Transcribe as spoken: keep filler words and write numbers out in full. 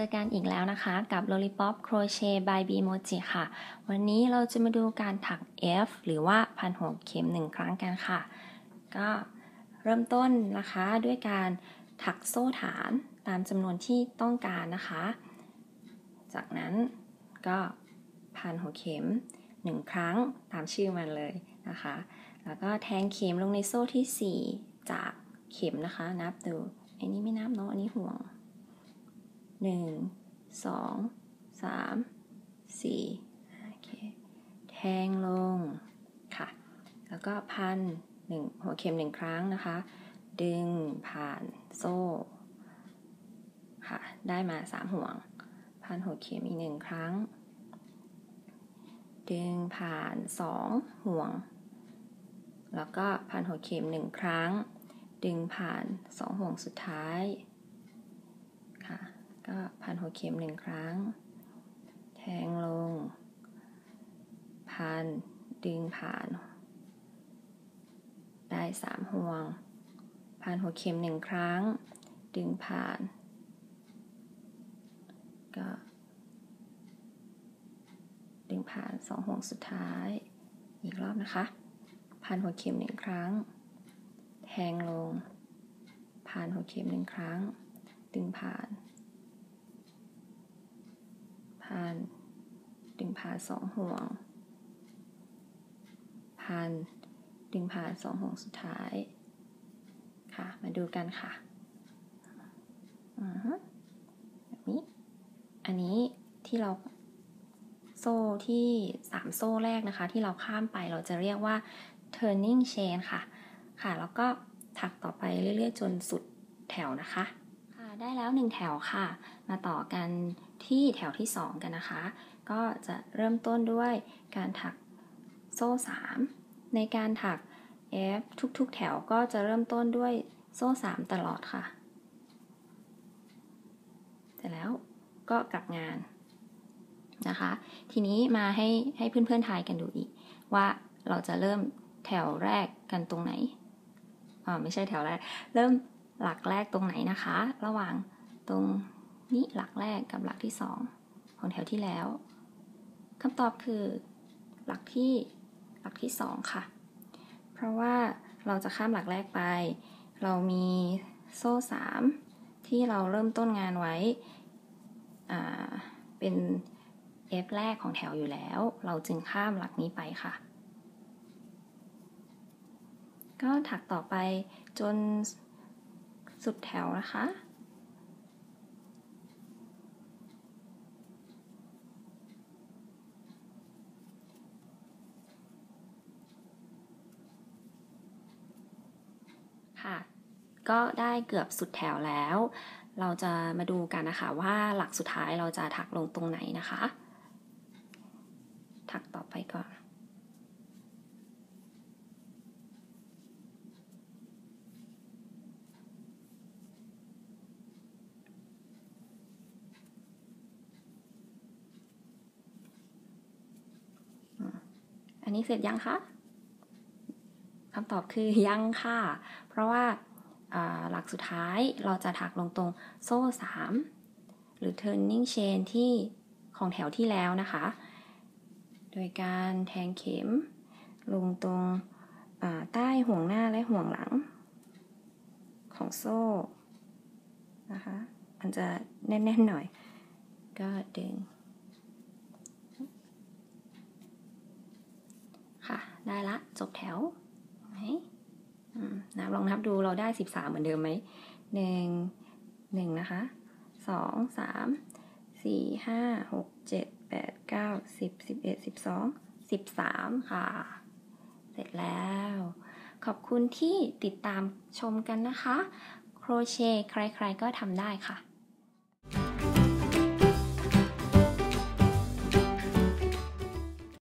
เจอกันอีกแล้วนะคะกับ Lollipop Crochet by Bmoji ค่ะ วันนี้เราจะมาดูการถัก F หรือว่าพันหัวเข็มหนึ่งครั้งกันค่ะ ก็เริ่มต้นนะคะด้วยการถักโซ่ฐานตามจำนวนที่ต้องการนะคะ จากนั้นก็พันหัวเข็มหนึ่งครั้งตามชื่อมันเลยนะคะแล้วก็แทงเข็มลงในโซ่ที่สี่จากเข็มนะคะนับดูอันนี้ไม่นับเนาะอันนี้ห่วงหนึ่ง สอง สาม สี่โอเคแทงลงค่ะแล้วก็พันหนึ่งหัวเข็มหนึ่งครั้งนะคะดึงผ่านโซ่ค่ะได้มาสามห่วงพันหัวเข็มอีกหนึ่งครั้งดึงผ่านสองห่วงแล้วก็พันหัวเข็มหนึ่งครั้งดึงผ่านสองห่วงสุดท้ายค่ะก็พันหัวเข็มหนึ่งครั้งแทงลงพันดึงผ่านได้สามห่วงพันหัวเข็มหนึ่งครั้งดึงผ่านก็ดึงผ่านสองห่วงสุดท้ายอีกรอบนะคะพันหัวเข็มหนึ่งครั้งแทงลงผ่านหัวเข็มหนึ่งครั้งดึงผ่านผ่านดึงผ่านสองห่วงผ่านดึงผ่านสองห่วงสุดท้ายค่ะมาดูกันค่ะแบบนี้อันนี้ที่เราโซ่ที่สามโซ่แรกนะคะที่เราข้ามไปเราจะเรียกว่า turning chain ค่ะค่ะแล้วก็ถักต่อไปเรื่อยๆจนสุดแถวนะคะค่ะได้แล้วหนึ่งแถวค่ะมาต่อกันที่แถวที่สองกันนะคะก็จะเริ่มต้นด้วยการถักโซ่สามในการถัก F ทุกๆแถวก็จะเริ่มต้นด้วยโซ่สามตลอดค่ะเสร็จแล้วก็กลับงานนะคะทีนี้มาให้ให้เพื่อนๆทายกันดูอีกว่าเราจะเริ่มแถวแรกกันตรงไหนอ่าไม่ใช่แถวแรกเริ่มหลักแรกตรงไหนนะคะระหว่างตรงนี้หลักแรกกับหลักที่สองของแถวที่แล้วคำตอบคือหลักที่หลักที่สองค่ะเพราะว่าเราจะข้ามหลักแรกไปเรามีโซ่สามที่เราเริ่มต้นงานไว้อ่าเป็น F แรกของแถวอยู่แล้วเราจึงข้ามหลักนี้ไปค่ะก็ถักต่อไปจนสุดแถวนะคะค่ะก็ได้เกือบสุดแถวแล้วเราจะมาดูกันนะคะว่าหลักสุดท้ายเราจะถักลงตรงไหนนะคะถักต่อไปก่อนอันนี้เสร็จยังคะคำตอบคือยังค่ะเพราะว่าหลักสุดท้ายเราจะถักลงตรงโซ่สามหรือ turning chain ที่ของแถวที่แล้วนะคะโดยการแทงเข็มลงตรงใต้ห่วงหน้าและห่วงหลังของโซ่นะคะมันจะแน่นๆหน่อยก็ดึงค่ะได้ละจบแถวไหมนับลองนับดูเราได้สิบสามเหมือนเดิมไหมหนึ่งหนึ่งนะคะสองสามสี่ห้าหกเจ็ดแปดเก้าสิบสิบเอ็ดสิบสองสิบสามค่ะเสร็จแล้วขอบคุณที่ติดตามชมกันนะคะโครเชต์ใครๆก็ทำได้ค่ะ